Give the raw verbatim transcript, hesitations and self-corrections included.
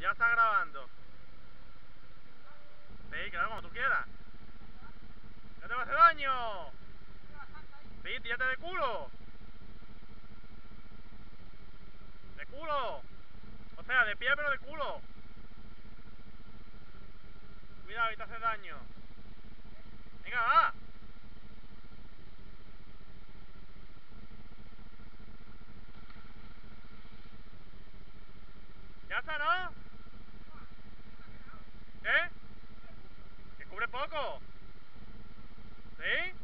Ya está grabando. Sí, claro, como tú quieras. ¡No te va a hacer daño! Sí, tírate de culo. De culo. O sea, de pie pero de culo. Cuidado, y te hace daño. Venga, va. Ya está, ¿no? ¿Qué? Que cubre poco. ¿Sí?